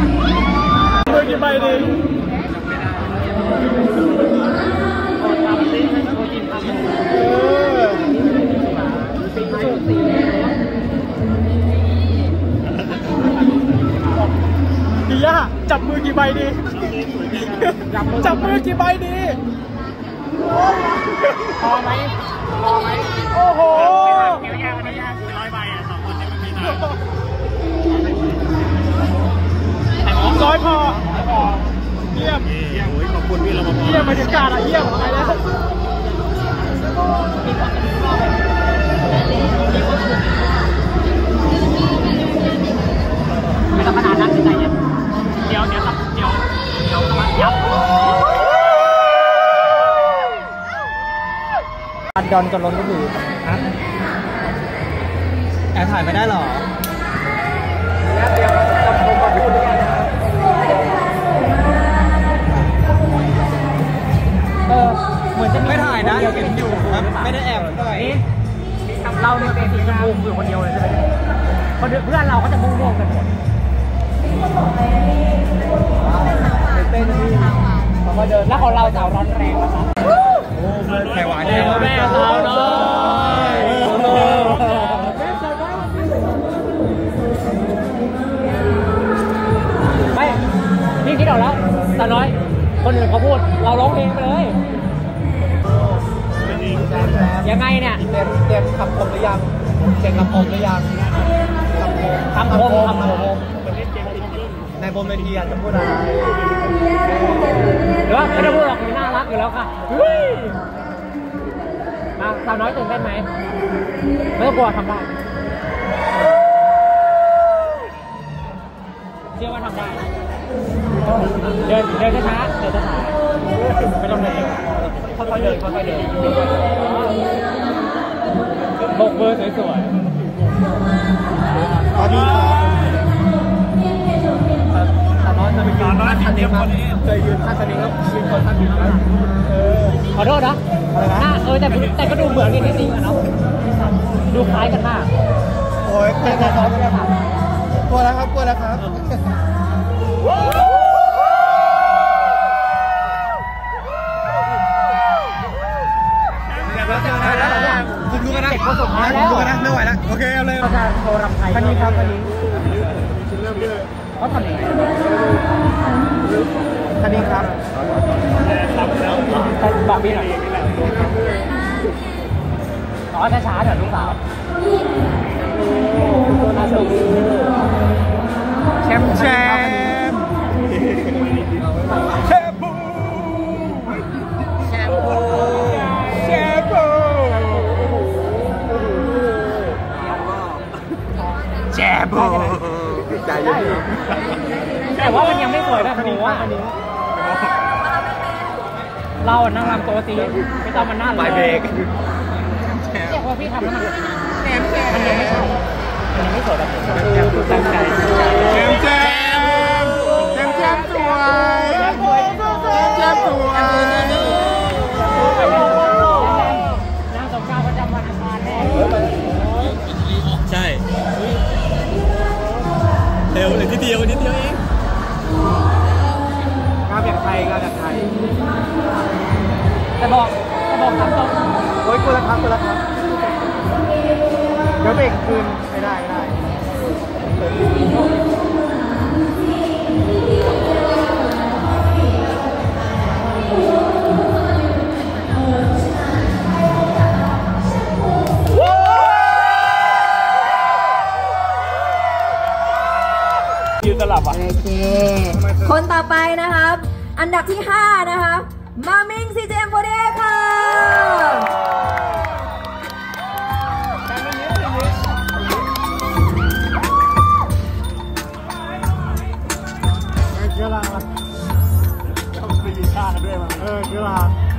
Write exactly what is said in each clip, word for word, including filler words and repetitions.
มือกี่ใบดีดีย่าจับมือกี่ใบดีจับมือกี่ใบดีพอไหมพอไหมโอ้โหเดี๋ยวยากนะยากร้อยใบอ่ะสองคนนี้มันมีหน่อยร้อยพอเยี่ยมขอบคุณพี่เราเยี่ยมบรรยากาศอะเยี่ยมไปแล้วไม่ต้องขนาดนั้นใจเย็นเดี๋ยวเดี๋ยวเดี๋ยวเดี๋ยวมายับอันดอนกับล้นก็คือแอบถ่ายไม่ได้หรอเออเหมือนจะไม่ถ่ายนะยังเป็นอยู่ครับไม่ได้แอบเท่าไหร่เราเนี่ยเป็นสีชมพูอยู่คนเดียวเลยใช่ไหมเพื่อนเราก็จะมุ่งๆกันหมดเต้นที่เขาก็เดินแล้วของเราสาวร้อนแรงนะครับโอ้แม่หวานแม่แม่สาวน้อยไม่นี่คิดออกแล้วสาวน้อยคนอื่นเขาพูดเราร้องเพลงไปเลยยังไงเนี่ยเตรียมเตรียมคำคมหรือยังเตรียมคำคมหรือยังคำคมคำคมในบนเวทีจะพูดอะไรหรือว่าไม่ได้พูดหรอกมันน่ารักอยู่แล้วค่ะมาสาวน้อยตื่นเต้นไหมไม่ต้องกลัวทำได้เชื่อว่าทำได้เดินเดินช้าเดินช้าไม่ต้องเดินค่อยๆเดินค่อยๆเดินบกเบอร์สวยๆตอนนี้ครับน้อยจะไปยืนท่าสนิมครับเคยยืนท่าสนิมแล้วยืนคนท่าสนิมแล้วขอโทษนะหน้าเออแต่แต่ก็ดูเหมือนกันจริงๆอะเนาะดูคล้ายกันมากโอ้ยแต่แต่ซ้อมไม่ได้ค่ะกลัวแล้วครับกลัวแล้วครับผมดูกันนะผมดูกันนะไม่ไหวแล้วโอเคเอาเลยอาจารย์โทรรำไทยคันนี้ครับคันนี้เขาทำยังไงคันนี้ครับบอกพี่หน่อยขอช้าๆเดี๋ยวลูกสาวแชมป์แชมป์แชมป์แชมป์แชมป์แชมป์ใจเย็นแต่ว่ามันยังไม่สวยแบบนี้ว่าเราอะนั่งรำโต๊ะตีไม่ต้องมาหน้าเลยเบรกเรียกว่าพี่ทำแล้วมันแชมป์แชมป์มันยังไม่ใช่มันยังไม่สวยแบบนี้คือตั้งใจแชมป์แชมป์แชมป์แชมป์สวยแชมป์สวยแชมป์สวยนั่งสงกรานต์ประจำวันอังคารแน่ใช่เร็วเลยนิดเดียวนิดเดียวเองงานแบบไทยงานแบบไทยแต่บอกแต่บอกตามตรงโอ้ยกูละครับกูละครับเดี๋ยวเบรกคืนไม่ได้ไม่ได้ยืนสลับอ่ะโอเคคนต่อไปนะครับอันดับที่ห้านะคะมามิง ซี เจ เอ็ม โฟร์ตี้ เอท ค่ะเชื้อราต้องไปยืนข้างกันด้วยมั้งเออเชื้อรา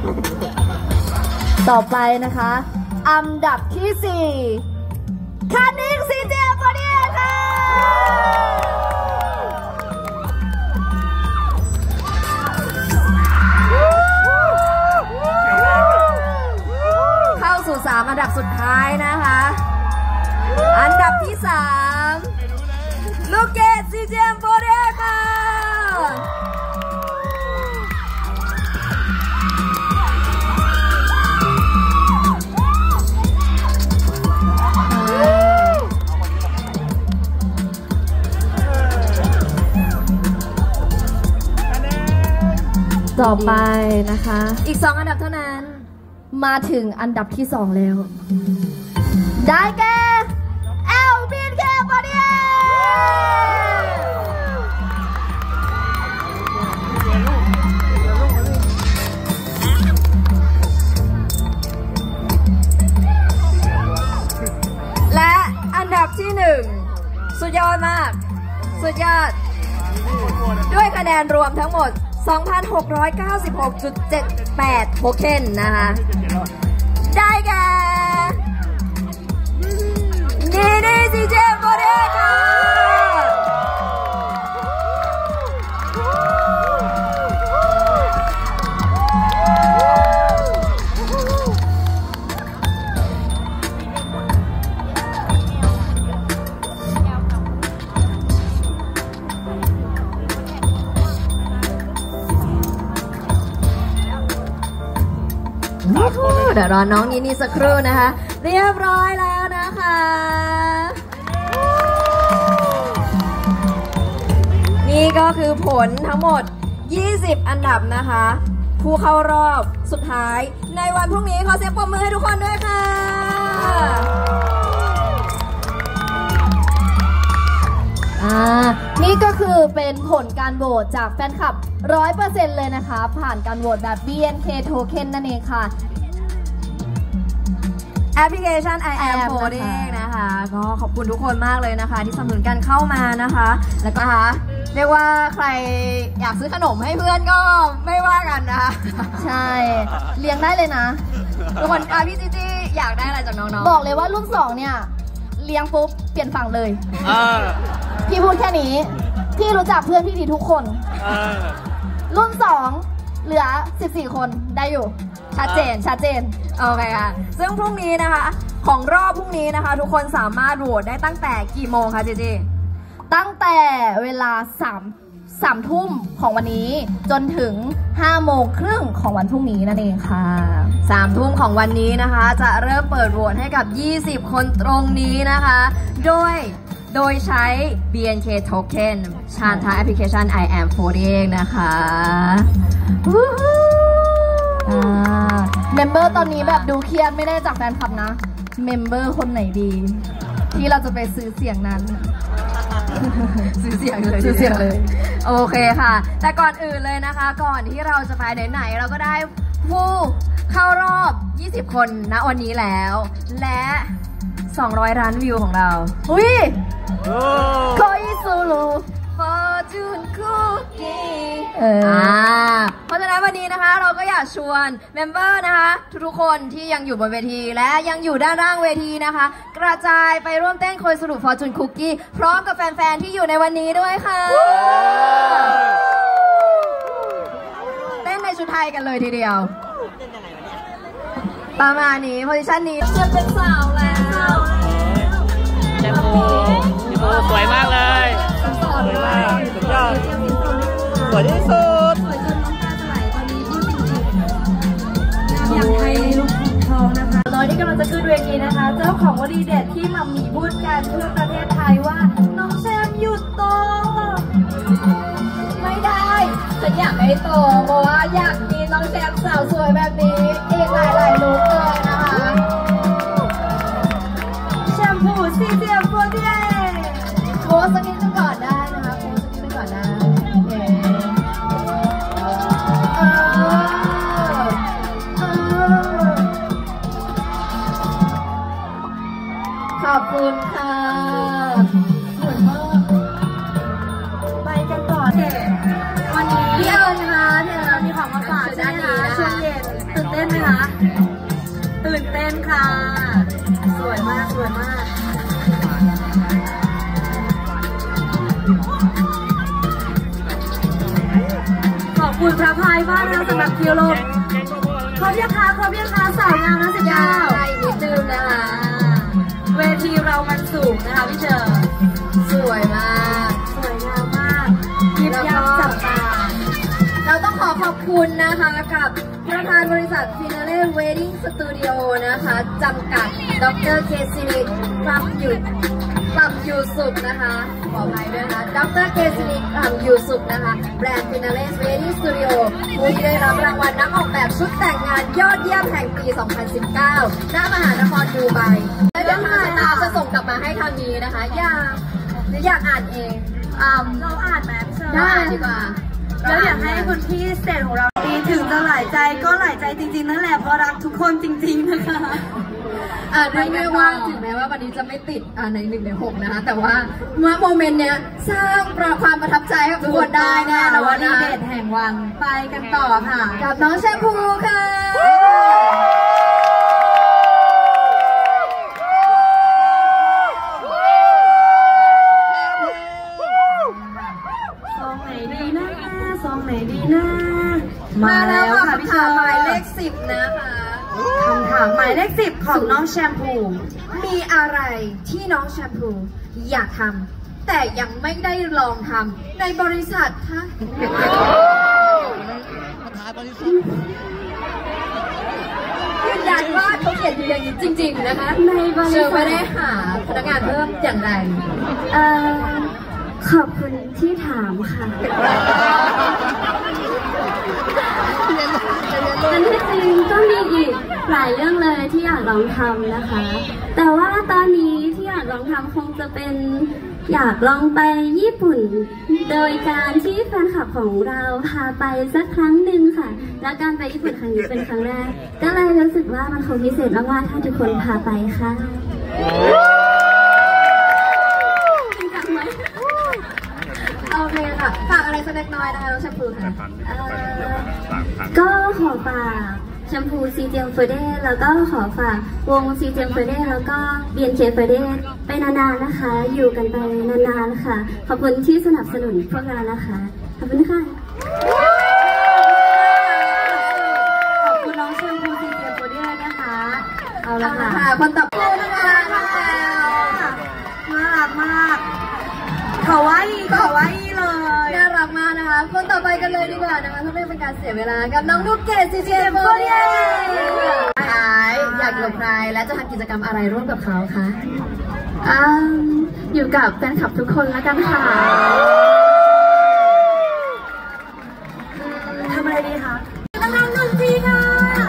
ต่อไปนะคะอันดับที่สี่คานิง ซี เจ เอ็ม โฟร์ตี้ เอท ค่ะสามอันดับสุดท้ายนะคะอันดับที่สามลูกเกด ซี เจ เอ็ม โฟร์ตี้ เอท ค่ะต่อไปนะคะอีกสองอันดับเท่านั้นมาถึงอันดับที่สองแล้วได้แก่ แอล บี เอ็น เค ฟอร์ตี้เอท และอันดับที่หนึ่งสุดยอดมากสุดยอดด้วยคะแนนรวมทั้งหมด สองพันหกร้อยเก้าสิบหกจุดเจ็ดแปด โทเค็นนะคะได้แก่นีนี่ ซี เจ ฟอร์ตี้เอท ค่ะเดี๋ยวรอน้องนี่นี่สักครู่นะคะเรียบร้อยแล้วนะคะนี่ก็คือผลทั้งหมดยี่สิบอันดับนะคะผู้เข้ารอบสุดท้ายในวันพรุ่งนี้ขอเสียงปรบมือให้ทุกคนด้วยค่ะอ่านี่ก็คือเป็นผลการโหวตจากแฟนคลับ ร้อยเปอร์เซ็นต์ เลยนะคะผ่านการโหวตแบบ บี เอ็น เค Token นั่นเองค่ะแอปพลิเคชัน I am Coding นะคะก็ขอบคุณทุกคนมากเลยนะคะที่สนับสนุนกันเข้ามานะคะแล้วก็เรียกว่าใครอยากซื้อขนมให้เพื่อนก็ไม่ว่ากันนะคะใช่เลี้ยงได้เลยนะทุกคนอ่ะพี่จีจีอยากได้อะไรจากน้องๆบอกเลยว่ารุ่นสองเนี่ยเลี้ยงปุ๊บเปลี่ยนฝั่งเลยพี่พูดแค่นี้พี่รู้จักเพื่อนพี่ดีทุกคนรุ่นสองเหลือสิบสี่คนได้อยู่ชัดเจนชัดเจนโอเคค่ะซึ่งพรุ่งนี้นะคะของรอบพรุ่งนี้นะคะทุกคนสามารถโหวตได้ตั้งแต่กี่โมงคะเจเจตั้งแต่เวลาสามสามทุ่มของวันนี้จนถึงห้าโมงครึ่งของวันพรุ่งนี้นั่นเองค่ะสามทุ่มของวันนี้นะคะจะเริ่มเปิดโหวตให้กับยี่สิบคนตรงนี้นะคะโดยโดยใช้ บี เอ็น เค Token ชานทางแอปพลิเคชัน I am Coding นะคะเมมเบอร์ตอนนี้แบบดูเครียดไม่ได้จากแฟนคลับนะเมมเบอร์คนไหนดีที่เราจะไปซื้อเสียงนั้นซื้อเสียงเลยซื้อเสียงเลยโอเคค่ะแต่ก่อนอื่นเลยนะคะก่อนที่เราจะไปไหนๆเราก็ได้ผู้เข้ารอบยี่สิบคนณวันนี้แล้วและสองร้อยล้านวิวของเราอุ้ยโคอิซูรุฟอร์จูนคุกกี้เออเพราะฉะนั้นวันนี้นะคะเราก็อยากชวนเมมเบอร์นะคะทุกๆคนที่ยังอยู่บนเวทีและยังอยู่ด้านล่างเวทีนะคะกระจายไปร่วมเต้นโคอิซูรุฟอร์จูนคุกกี้พร้อมกับแฟนๆที่อยู่ในวันนี้ด้วยค่ะเต้นในชุดไทยกันเลยทีเดียวประมาณนี้โพสิชันนี้จะเป็นสาวแล้วแชมพูสวยมากเลยสวยมากสุดยอดสวยที่สุดสวยจนน้ำตาจะไหลตอนนี้พูดจริงๆอยากให้ลูกทองนะคะน้อยที่กำลังจะขึ้นเวทีนะคะเจ้าของวลีเด็ดที่มัมมี่พูดกันทั่วประเทศไทยว่าน้องแซมหยุดโตไม่ได้ฉันอยากให้โตเพราะว่าอยากมีน้องแซมสาวสวยแบบนี้อีกหลายๆลุคเลยนะคะแชมพูซีเซียโฟเดียโพสสักนิดนึงก่อนได้นะคะโพสสักนิดนึงก่อนได้ขอบคุณค่ะสวยมากไปกันต่อเถอะวันนี้พี่เอิญคะพี่เอิญมีของมาฝากใช่ไหมคะช่วงเย็นตื่นเต้นไหมคะตื่นเต้นค่ะสวยมากสวยมากขอบคุณพระพายมากนะสำหรับคิวโลครบยังคะครบยังคะสาวงามนะสิบเก้านิดนึงนะคะเวทีเรามันสูงนะคะพี่เชอร์สวยมากสวยงามมากยิบยับจับตาเราต้องขอขอบคุณนะคะกับประธานบริษัท Finale Wedding Studio นะคะจำกัดดรเคซิริรับหยุดกลับอยู่สุขนะคะขออภัยด้วยนะคะดรเกษริกลับอยู่สุขนะคะแบรนด์ฟินาเล่สเวดี้สตูดิโอผู้ที่ได้รับรางวัลนักออกแบบชุดแต่งงานยอดเยี่ยมแห่งปี สองพันสิบเก้า ณ มหานครดูไบและเดี๋ยวทางสตาฟจะส่งกลับมาให้ทางนี้นะคะอยากอยากอ่านเองเราอ่านไหมได้ดีกว่าแล้วอยากให้คุณพี่สเตจของเราดีถึงจะหลายใจก็หลายใจจริงๆนั่นแหละเพราะรักทุกคนจริงๆนะคะอ่าเรียกได้ว่าถึงแม้ว่าวันนี้จะไม่ติดอ่าในหนึ่งในหกนะคะแต่ว่าเมื่อโมเมนต์เนี้ยสร้างความประทับใจให้กับทุกคนได้แน่นอนนะเดทแห่งวันไปกันต่อค่ะกับน้องแชมพูค่ะมาแล้วค่ะพี่ชายหมายเลขสิบนะคะคำถามหมายเลขสิบของน้องแชมพูมีอะไรที่น้องแชมพูอยากทำแต่ยังไม่ได้ลองทำในบริษัทคะยืนยันว่าเขาเขียนอยู่อย่างนี้จริงๆนะคะในบริษัทไม่ได้หาพนักงานเพิ่มอย่างไรเอ่อขอบคุณที่ถามค่ะอันที่จริงก็มีอีกหลายเรื่องเลยที่อยากลองทำนะคะแต่ว่าตอนนี้ที่อยากลองทำคงจะเป็นอยากลองไปญี่ปุ่นโดยการที่แฟนคลับของเราพาไปสักครั้งหนึ่งค่ะและการไปญี่ปุ่นครั้งนี้เป็นครั้งแรกก็เลยรู้สึกว่ามันคงพิเศษมากๆถ้าทุกคนพาไปค่ะโอเคค่ะฝากอะไรสักเล็กน้อยนะคะน้องแชมพูค่ะก็ขอฝากแชมพูซีเจียงเฟเดแล้วก็ขอฝากวงซีเจียงเฟเดแล้วก็เบียนเคเฟเดไปนานๆนะคะอยู่กันไปนานๆค่ะขอบคุณที่สนับสนุนพวกเรานะคะขอบคุณค่ะขอบคุณน้องแชมพูซีเจียงเฟเดนะคะเอาละค่ะคนต่อไปนะคะน้องแอลน่ารักมากขาวาอีขาวาอีเลยน่ารักมากนะคะคนต่อไปกันเลยดีกว่านะคะเพื่อไม่เป็นการเสียเวลากับน้องลูกเกดซีเจโบเย่อยากอยู่กับใครและจะทำกิจกรรมอะไรร่วมกับเขาคะอยู่กับแฟนคลับทุกคนแล้วกันค่ะทำอะไรดีคะกำลังดนตรีค่ะ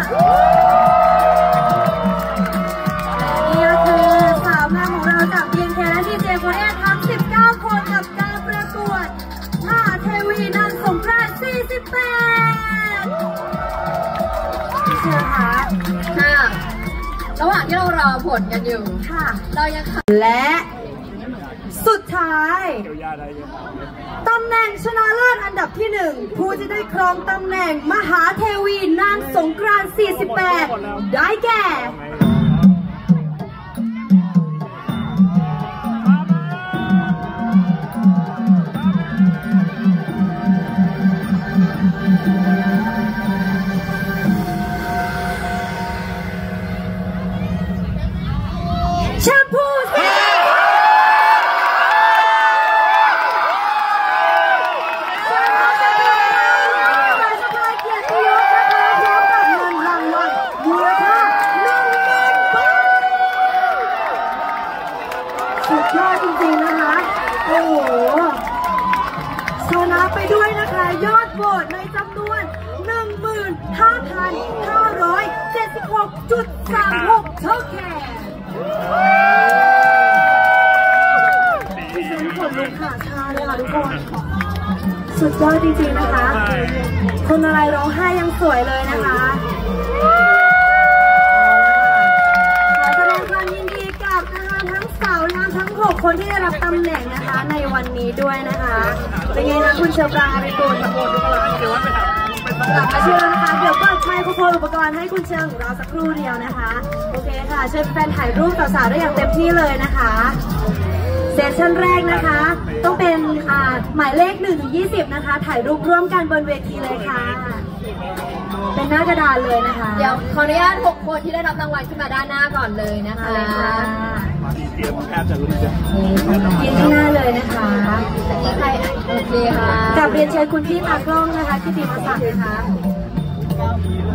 นี่ก็คือสาวงามของเราจากเบียนเคและดีเจโบเย่ทั้งสิบเก้าคนกับการประกวดมหาเทวีนันสงกรานต์สี่สิบแปดพี่เชื่อคะค่ะระหว่างที่เรารอผลกันอยู่ค่ะเรายังและสุดท้ายตำแหน่งชนะเลิศอันดับที่หนึ่งผู้จะได้ครองตำแหน่งมหาเทวีนางสงกรานต์สี่สิบแปดได้แก่แชมพูสุดยอดจริงๆนะคะโอ้โหชนะไปด้วยนะคะยอดโหวตในจำนวน หนึ่งหมื่นห้าพันห้าร้อยเจ็ดสิบหกจุดสามหก เท่าแก่ดิฉันขนลุกขาชาเลยค่ะทุกคนสุดยอดจริงๆนะคะคนอะไรร้องไห้ยังสวยเลยนะคะขอแสดงความยินดีกับนะคะทั้งสาวงามทั้งหกคนที่ได้รับตำแหน่งนะคะในวันนี้ด้วยนะคะเป็นไงนะคุณเชอปรางเป็นตัวทั้งหมดทุกคนหรือว่าเป็นหลังมาเชิญนะคะเดี๋ยวเปิดไมโครโฟนอุปกรณ์ให้คุณเชิญของเราสักครู่เดียวนะคะโอเคค่ะเชิญแฟนถ่ายรูปสาวๆได้อย่างเต็มที่เลยนะคะเซสชั่นแรกนะคะต้องเป็นหมายเลขหนึ่งถึงยี่สิบนะคะถ่ายรูปร่วมกันบนเวทีเลยค่ะเป็นหน้ากระดานเลยนะคะเดี๋ยวขออนุญาตหกคนที่ได้รับรางวัลขึ้นมาด้านหน้าก่อนเลยนะคะเลยค่ะเตรียมแอบจะรู้จักยืนข้างหน้าเลยนะคะนี่ใครโอเคค่ะกับเรียนเชิญคุณพี่ตากล้องนะคะที่ตีมาสั่งนะคะ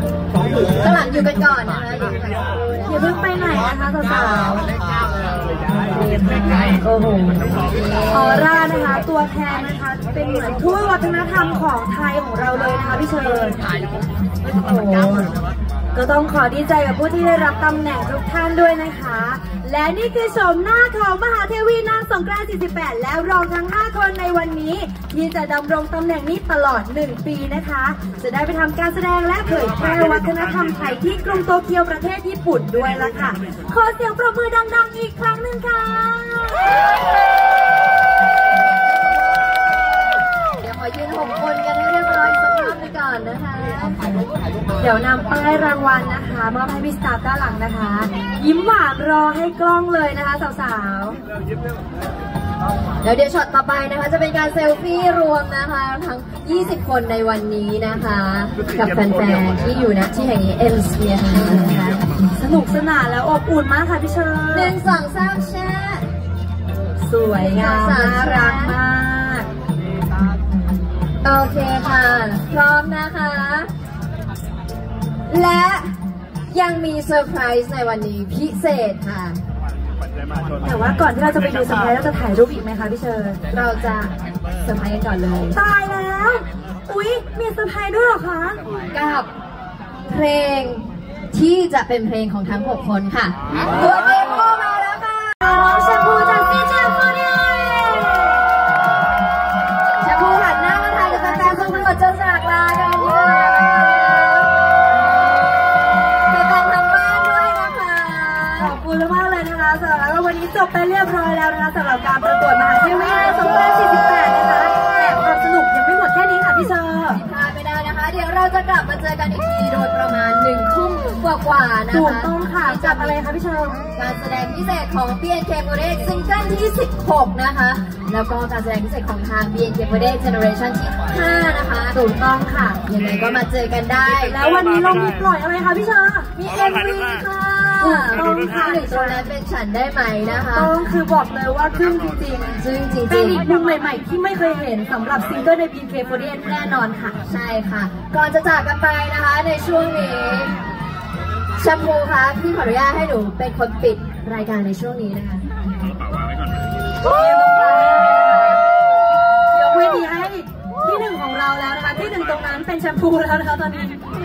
ข้างหลังอยู่กันก่อนนะคะอย่าเพิ่งไปไหนนะคะสาวๆโอ้โหออร่านะคะตัวแทนนะคะเป็นเหมือนทูตวัฒนธรรมของไทยของเราเลยนะคะพี่เชิญโอ้โหก็ต้องขอดีใจกับผู้ที่ได้รับตำแหน่งทุกท่านด้วยนะคะและนี่คือชมหน้าของมหาเทวีนางสงกรานต์สี่สิบแปดแล้วรองทั้งห้าคนในวันนี้ที่จะดำรงตำแหน่งนี้ตลอดหนึ่งปีนะคะจะได้ไปทำการแสดงและเผยแพร่วัฒนธรรมไทยที่กรุงโตเกียวประเทศญี่ปุ่นด้วยล่ะค่ะขอเสียงปรบมือดังๆอีกครั้งหนึ่งค่ะเดี๋ยวขอยืนหกคนกันให้เรียบร้อยสักรอบหนึ่งก่อนนะคะเดี๋ยวนำป้ายรางวัลนะคะมอบให้พี่สตาฟด้านหลังนะคะยิ้มหวานรอให้กล้องเลยนะคะสาวๆแล้วเดี๋ยวช็อตต่อไปนะคะจะเป็นการเซลฟี่รวมนะคะทั้งยี่สิบคนในวันนี้นะคะกับแฟนๆที่อยู่ณที่แห่งนี้เอ็มสเฟียร์นะคะสนุกสนานแล้วอบอุ่นมากค่ะพี่เชิญหนึ่งสองสามแชร์สวยงามน่ารักมากโอเคค่ะพร้อมนะคะและยังมีเซอร์ไพรส์ในวันนี้พิเศษค่ะแต่ว่าก่อนที่เราจะไปดูเซอร์ไพรส์เราจะถ่ายรูปอีกไหมคะพี่เชิญเราจะเซอร์ไพรส์กันก่อนเลยตายแล้วอุ๊ยมีเซอร์ไพรส์ด้วยเหรอคะกับเพลงที่จะเป็นเพลงของทั้งหกคนค่ะตัวเดโมมาแล้วค่ะแชมพูจากซีแชมพูเนี่ยแชมพูหันหน้ามาถ่ายกับแฟนๆทุกคนจะจากลากันค่ะขอบคุณมากเลยนะคะสำหรับวันนี้จบไปเรียบร้อยแล้วนะคะสำหรับการประกวดมหาเทวีสงกรานต์สี่สิบแปดนะคะแต่ความสนุกยังไม่หมดแค่นี้ค่ะพี่เชอร์พลาดไม่ได้นะคะเดี๋ยวเราจะกลับมาเจอกันอีกทีโดยประมาณหนึ่งทุ่มกว่าๆนะคะถูกต้องค่ะจับอะไรคะพี่เชอร์การแสดงพิเศษของ บี เอ็น เค โฟร์ตี้เอ็ด ซิงเกิลที่สิบหกนะคะแล้วก็การแสดงพิเศษของทาง บี เอ็น เค โฟร์ตี้เอ็ด Generation ที่ห้านะคะถูกต้องค่ะยังไงก็มาเจอกันได้แล้ววันนี้เรามีปล่อยอะไรคะพี่เชอร์มี เอ็ม วี ค่ะต้องค่ะหนึ่งตรงนั้นเป็นฉันได้ไหมนะคะต้องคือบอกเลยว่าขึ้นจริงๆซึ่งจริงๆเป็นอีกมุมใหม่ๆที่ไม่เคยเห็นสำหรับซิงเกิลใน บี เอ็น เค โฟร์ตี้เอ็ด แน่นอนค่ะใช่ค่ะก่อนจะจากกันไปนะคะในช่วงนี้แชมพูคะพี่ขออนุญาตให้หนูเป็นคนปิดรายการในช่วงนี้นะคะยกเวทีให้ที่หนึ่งของเราแล้วนะคะที่หนึ่งตรงนั้นเป็นแชมพูแล้วนะคะตอนนี้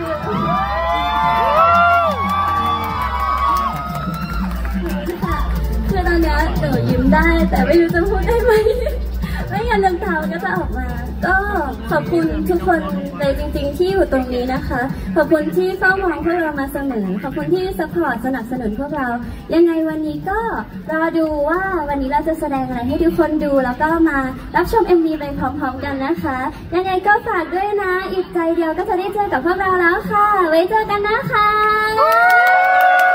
คือตอนนี้หนูยิ้มได้แต่ไม่รู้จะพูดได้ไหมไม่งั้นน้ำตาก็จะออกมาก็ขอบคุณทุกคนเลยจริงๆที่อยู่ตรงนี้นะคะขอบคุณที่เฝ้ามองพวกเรามาเสมอขอบคุณที่ซัพพอร์ตสนับสนุนพวกเรายังไงวันนี้ก็รอดูว่าวันนี้เราจะแสดงอะไรให้ทุกคนดูแล้วก็มารับชม เอ็ม วี ไปพร้อมๆกันนะคะยังไงก็ฝากด้วยนะอีกใจเดียวก็จะได้เจอกับพวกเราแล้วค่ะไว้เจอกันนะคะ